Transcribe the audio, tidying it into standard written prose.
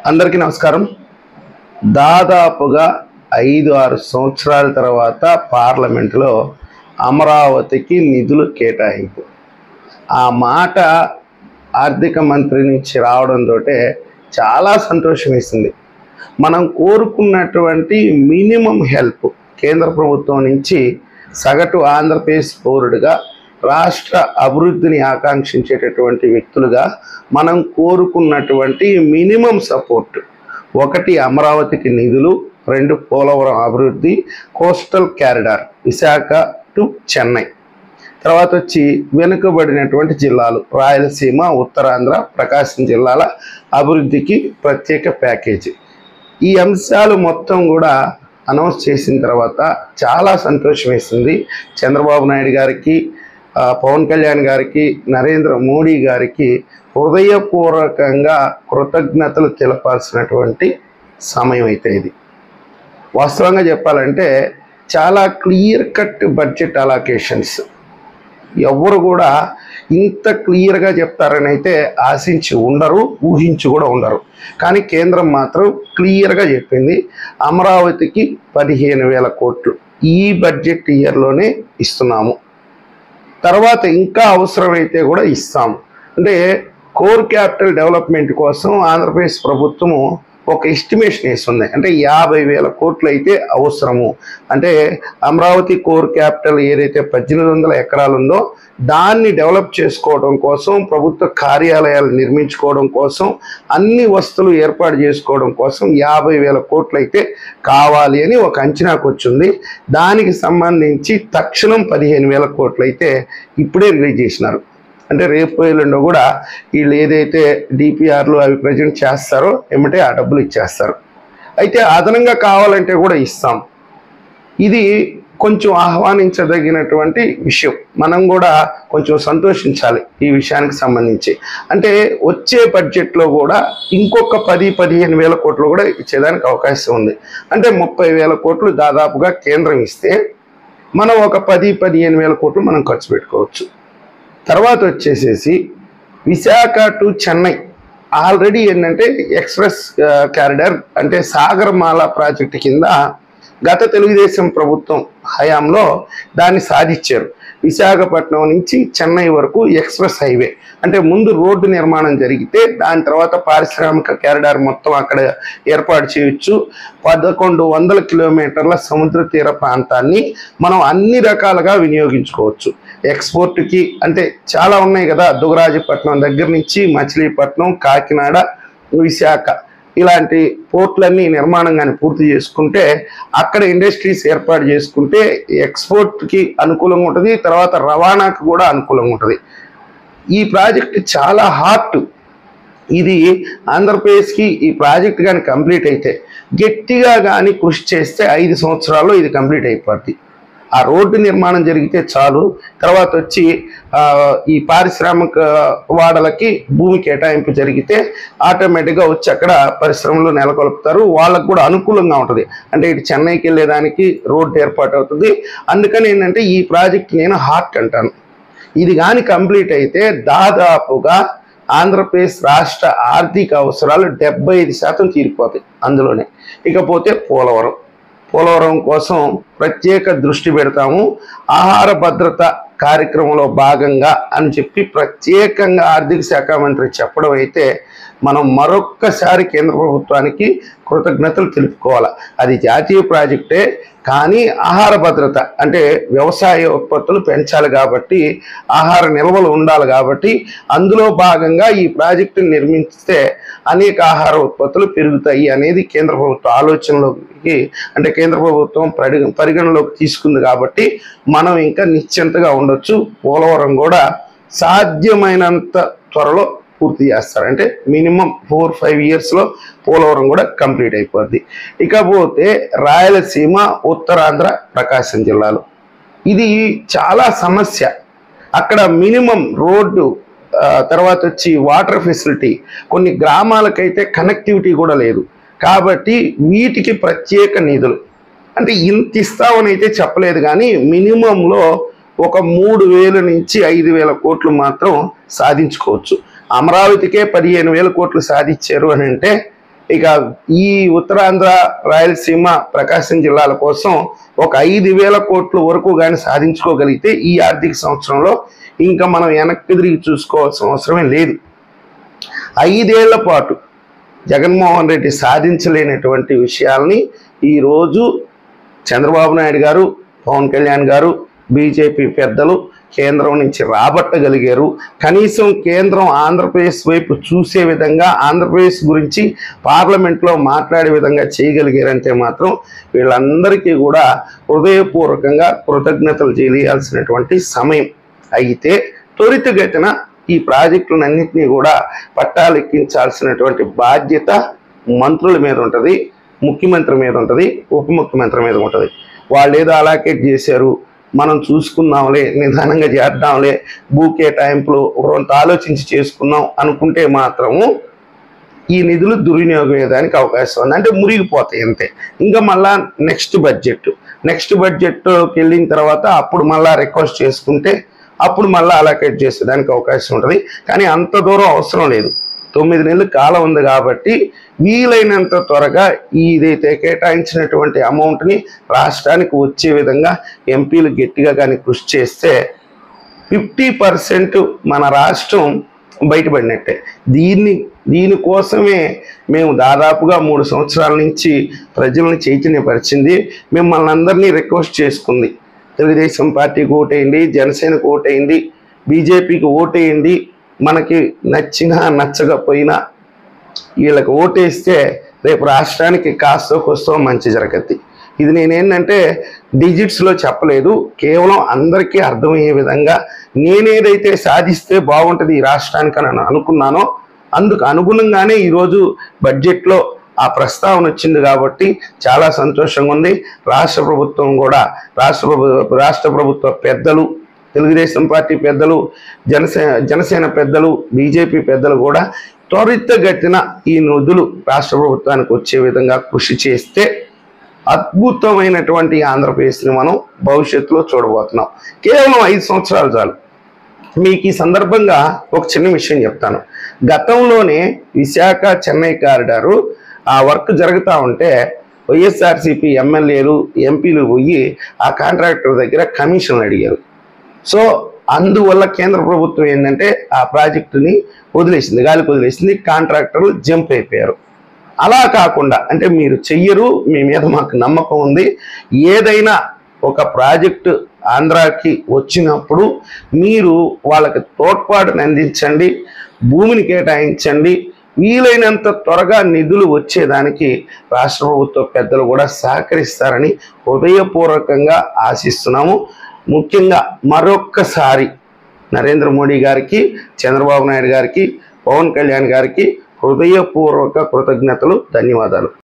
అందరికీ నమస్కారం. దాదాపుగా 5-6 సంవత్సరాల తర్వాత పార్లమెంటులో అమరావతికి నిధులు కేటాయింపు ఆ మాట ఆర్థిక మంత్రి నుంచి రావడంతో చాలా సంతోషం వేసింది. మనం కోరుకున్నటువంటి మినిమం హెల్ప్ కేంద్ర ప్రభుత్వం నుంచి సగటు ఆంధ్రప్రదేశ్ పౌరుడిగా రాష్ట్ర అభివృద్ధిని ఆకాంక్షించేటటువంటి వ్యక్తులుగా మనం కోరుకున్నటువంటి మినిమం సపోర్ట్, 1 అమరావతికి నిధులు, 2 పోలవరం అభివృద్ధి, coastal corridor Visakha to Chennai, తర్వాత వచ్చి వెనుకబడినటువంటి జిల్లాలు రాయలసీమ, ఉత్తరాంధ్ర, ప్రకాశం జిల్లాల అభివృద్ధికి ప్రత్యేక ప్యాకేజీ. ఈ అంశాలు మొత్తం కూడా అనౌన్స్ చేసిన తర్వాత చాలా సంతోషం వేసింది. చంద్రబాబు నాయుడు గారికి, పవన్ కళ్యాణ్ గారికి, నరేంద్ర మోడీ గారికి హృదయపూర్వకంగా కృతజ్ఞతలు తెలపాల్సినటువంటి సమయం అయితే ఇది. వాస్తవంగా చెప్పాలంటే చాలా క్లియర్ కట్ బడ్జెట్ అలొకేషన్స్. ఎవరు కూడా ఇంత క్లియర్గా చెప్తారని అయితే ఆశించి ఉండరు, ఊహించి కూడా ఉండరు. కానీ కేంద్రం మాత్రం క్లియర్గా చెప్పింది, అమరావతికి 15,000 కోట్లు ఈ బడ్జెట్ ఇయర్లోనే ఇస్తున్నాము, తర్వాత ఇంకా అవసరమైతే కూడా ఇస్తాము. అంటే కోర్ క్యాపిటల్ డెవలప్మెంట్ కోసం ఆంధ్రప్రదేశ్ ప్రభుత్వము ఒక ఎస్టిమేషన్ వేస్తుంది. అంటే 50,000 కోట్లు అయితే అవసరము. అంటే అమరావతి కోర్ క్యాపిటల్ ఏదైతే 1800 ఎకరాలు ఉందో దాన్ని డెవలప్ చేసుకోవడం కోసం, ప్రభుత్వ కార్యాలయాలు నిర్మించుకోవడం కోసం, అన్ని వస్తువులు ఏర్పాటు చేసుకోవడం కోసం 50,000 కోట్లు అయితే కావాలి అని ఒక అంచనాకు వచ్చింది. దానికి సంబంధించి తక్షణం 15,000 కోట్లు అయితే ఇప్పుడే రిలీజ్ చేసినారు. అంటే రేపు ఎల్లుండో కూడా వీళ్ళు ఏదైతే డిపిఆర్లు అవి ప్రజెంట్ చేస్తారో ఏమంటే ఆ డబ్బులు ఇచ్చేస్తారు. అయితే అదనంగా కావాలంటే కూడా ఇస్తాం. ఇది కొంచెం ఆహ్వానించదగినటువంటి విషయం. మనం కూడా కొంచెం సంతోషించాలి ఈ విషయానికి సంబంధించి. అంటే వచ్చే బడ్జెట్లో కూడా ఇంకొక 10-15,000 కోట్లు కూడా ఇచ్చేదానికి అవకాశం ఉంది. అంటే 30,000 కోట్లు దాదాపుగా కేంద్రం ఇస్తే మనం ఒక 10-15,000 కోట్లు మనం ఖర్చు పెట్టుకోవచ్చు. తర్వాత వచ్చేసేసి విశాఖ టు చెన్నై ఆల్రెడీ ఏంటంటే ఎక్స్ప్రెస్ కారిడార్ అంటే సాగరమాల ప్రాజెక్టు కింద గత తెలుగుదేశం ప్రభుత్వం హయాంలో దాన్ని సాధించారు. విశాఖపట్నం నుంచి చెన్నై వరకు ఎక్స్ప్రెస్ హైవే, అంటే ముందు రోడ్డు నిర్మాణం జరిగితే దాని తర్వాత పారిశ్రామిక కారిడార్ మొత్తం అక్కడ ఏర్పాటు చేయొచ్చు. 1100 కిలోమీటర్ల సముద్ర తీర ప్రాంతాన్ని మనం అన్ని రకాలుగా వినియోగించుకోవచ్చు. ఎక్స్పోర్ట్కి అంటే చాలా ఉన్నాయి కదా, దుగరాజపట్నం దగ్గర నుంచి మచిలీపట్నం, కాకినాడ, విశాఖ ఇలాంటి పోర్ట్లన్నీ నిర్మాణం కానీ పూర్తి చేసుకుంటే అక్కడ ఇండస్ట్రీస్ ఏర్పాటు చేసుకుంటే ఎక్స్పోర్ట్కి అనుకూలంగా ఉంటుంది, తర్వాత రవాణాకు కూడా అనుకూలంగా ఉంటుంది. ఈ ప్రాజెక్ట్ చాలా హార్ట్. ఇది ఆంధ్రప్రదేశ్కి ఈ ప్రాజెక్ట్ కానీ కంప్లీట్ అయితే, గట్టిగా కానీ కృషి చేస్తే 5 సంవత్సరాల్లో ఇది కంప్లీట్ అయిపోద్ది. ఆ రోడ్డు నిర్మాణం జరిగితే చాలు. తర్వాత వచ్చి ఈ పారిశ్రామిక వాడలకి భూమి కేటాయింపు జరిగితే ఆటోమేటిక్గా వచ్చి అక్కడ పరిశ్రమలు నెలకొల్పుతారు. వాళ్ళకు కూడా అనుకూలంగా ఉంటుంది. అంటే ఇటు చెన్నైకి వెళ్ళేదానికి రోడ్డు ఏర్పాటు అవుతుంది. అందుకని ఏంటంటే ఈ ప్రాజెక్ట్ నేను హార్ట్ అంటాను. ఇది కానీ కంప్లీట్ అయితే దాదాపుగా ఆంధ్రప్రదేశ్ రాష్ట్ర ఆర్థిక అవసరాలు 75% తీరిపోతాయి అందులోనే. ఇకపోతే పోలవరం కోసం ప్రత్యేక దృష్టి పెడతాము, ఆహార భద్రత కార్యక్రమంలో భాగంగా అని చెప్పి ప్రత్యేకంగా ఆర్థిక శాఖ మంత్రి చెప్పడం అయితే మనం మరొక్కసారి కేంద్ర ప్రభుత్వానికి కృతజ్ఞతలు తెలుపుకోవాలి. అది జాతీయ ప్రాజెక్టే, కానీ ఆహార భద్రత అంటే వ్యవసాయ ఉత్పత్తులు పెంచాలి కాబట్టి, ఆహార నిల్వలు ఉండాలి కాబట్టి అందులో భాగంగా ఈ ప్రాజెక్టును నిర్మిస్తే అనేక ఆహార ఉత్పత్తులు పెరుగుతాయి అనేది కేంద్ర ప్రభుత్వ ఆలోచనలోకి, అంటే కేంద్ర ప్రభుత్వం పరిగణలోకి తీసుకుంది కాబట్టి మనం ఇంకా నిశ్చింతగా ఉండొచ్చు. పోలవరం కూడా సాధ్యమైనంత త్వరలో పూర్తి చేస్తారు. అంటే మినిమం 4-5 ఇయర్స్లో పోలవరం కూడా కంప్లీట్ అయిపోద్ది. ఇకపోతే రాయలసీమ, ఉత్తరాంధ్ర, ప్రకాశం జిల్లాలు ఇది చాలా సమస్య. అక్కడ మినిమం రోడ్డు, తర్వాత వచ్చి వాటర్ ఫెసిలిటీ, కొన్ని గ్రామాలకైతే కనెక్టివిటీ కూడా లేదు. కాబట్టి వీటికి ప్రత్యేక నిధులు అంటే ఇంత ఇస్తామని అయితే చెప్పలేదు, కానీ మినిమంలో ఒక 3,000 నుంచి 5,000 కోట్లు మాత్రం సాధించుకోవచ్చు. అమరావతికే 15,000 కోట్లు సాధించారు అని అంటే ఇక ఈ ఉత్తరాంధ్ర, రాయలసీమ, ప్రకాశం జిల్లాల కోసం ఒక 5,000 కోట్ల వరకు కానీ సాధించుకోగలిగితే ఈ ఆర్థిక సంవత్సరంలో ఇంకా మనం వెనక్కి తిరిగి చూసుకోవాల్సిన అవసరమే లేదు. 5 ఏళ్ల పాటు జగన్మోహన్ రెడ్డి సాధించలేనటువంటి విషయాల్ని ఈరోజు చంద్రబాబు నాయుడు గారు, పవన్ కళ్యాణ్ గారు, బీజేపీ పెద్దలు కేంద్రం నుంచి రాబట్టగలిగారు. కనీసం కేంద్రం ఆంధ్రప్రదేశ్ వైపు చూసే విధంగా, ఆంధ్రప్రదేశ్ గురించి పార్లమెంట్లో మాట్లాడే విధంగా చేయగలిగారంటే మాత్రం వీళ్ళందరికీ కూడా హృదయపూర్వకంగా కృతజ్ఞతలు తెలియాల్సినటువంటి సమయం. అయితే త్వరితగతిన ఈ ప్రాజెక్టులన్నింటినీ కూడా పట్టాలెక్కించాల్సినటువంటి బాధ్యత మంత్రుల మీద ఉంటుంది, ముఖ్యమంత్రి మీద ఉంటుంది, ఉప ముఖ్యమంత్రి మీద ఉంటుంది. వాళ్ళు ఏదో అలాకేట్ చేశారు, మనం చూసుకుందాంలే, నిదానంగా చేద్దాంలే, భూ కేటాయింపులు కొంత ఆలోచించి చేసుకుందాం అనుకుంటే మాత్రము ఈ నిధులు దుర్వినియోగం అవకాశం ఉంది. అంటే మురిగిపోతాయి అంతే. ఇంకా మళ్ళా నెక్స్ట్ బడ్జెట్కి వెళ్ళిన తర్వాత అప్పుడు మళ్ళా రిక్వెస్ట్ చేసుకుంటే అప్పుడు మళ్ళీ అలాకేట్ చేసేదానికి అవకాశం ఉంటుంది. కానీ అంత దూరం అవసరం లేదు. 9 నెలల కాలం ఉంది కాబట్టి వీలైనంత త్వరగా ఇదైతే కేటాయించినటువంటి అమౌంట్ని రాష్ట్రానికి వచ్చే విధంగా ఎంపీలు గట్టిగా కానీ కృషి చేస్తే 50% మన రాష్ట్రం బయటపడినట్టే. దీనికోసమే మేము దాదాపుగా 3 సంవత్సరాల నుంచి ప్రజలను చైతన్యపరిచింది, మిమ్మల్ని అందరినీ రిక్వెస్ట్ చేసుకుంది. తెలుగుదేశం పార్టీకి ఓటేయండి, జనసేనకు ఓటేయండి, బీజేపీకి ఓటేయండి, మనకి నచ్చినా నచ్చకపోయినా వీళ్ళకి ఓటేస్తే రేపు రాష్ట్రానికి కాస్తో కోస్తో మంచి జరగద్ది. ఇది నేనేంటంటే డిజిట్స్లో చెప్పలేదు, కేవలం అందరికీ అర్థమయ్యే విధంగా నేనేదైతే సాధిస్తే బాగుంటుంది ఈ రాష్ట్రానికి అని అనుకున్నానో అందుకు అనుగుణంగానే ఈరోజు బడ్జెట్లో ఆ ప్రస్తావన వచ్చింది కాబట్టి చాలా సంతోషంగా ఉంది. రాష్ట్ర ప్రభుత్వం కూడా, రాష్ట్ర ప్రభుత్వ పెద్దలు, తెలుగుదేశం పార్టీ పెద్దలు, జనసేన పెద్దలు, బీజేపీ పెద్దలు కూడా త్వరితగతిన ఈ నిధులు రాష్ట్ర ప్రభుత్వానికి వచ్చే విధంగా కృషి చేస్తే అద్భుతమైనటువంటి ఆంధ్రప్రదేశ్ని మనం భవిష్యత్తులో చూడబోతున్నాం. కేవలం 5 సంవత్సరాలు చాలు. మీకు ఈ సందర్భంగా ఒక చిన్న విషయం చెప్తాను. గతంలోనే విశాఖ చెన్నై కారిడారు ఆ వర్క్ జరుగుతూ ఉంటే వైఎస్ఆర్సీపీ ఎమ్మెల్యేలు, ఎంపీలు పోయి ఆ కాంట్రాక్టర్ దగ్గర కమిషన్లు అడిగారు. సో అందువల్ల కేంద్ర ప్రభుత్వం ఏంటంటే ఆ ప్రాజెక్టుని వదిలేసింది, గాలికి వదిలేసింది. కాంట్రాక్టర్లు జంప్ అయిపోయారు. అలా కాకుండా, అంటే మీరు చెయ్యరు, మీ మీద మాకు నమ్మకం ఉంది, ఏదైనా ఒక ప్రాజెక్టు ఆంధ్రాకి వచ్చినప్పుడు మీరు వాళ్ళకి తోడ్పాటుని అందించండి, భూమిని కేటాయించండి, వీలైనంత త్వరగా నిధులు వచ్చేదానికి రాష్ట్ర ప్రభుత్వ పెద్దలు కూడా సహకరిస్తారని హృదయపూర్వకంగా ఆశిస్తున్నాము. ముఖ్యంగా మరొక్కసారి నరేంద్ర మోడీ గారికి, చంద్రబాబు నాయుడు గారికి, పవన్ కళ్యాణ్ గారికి హృదయపూర్వక కృతజ్ఞతలు, ధన్యవాదాలు.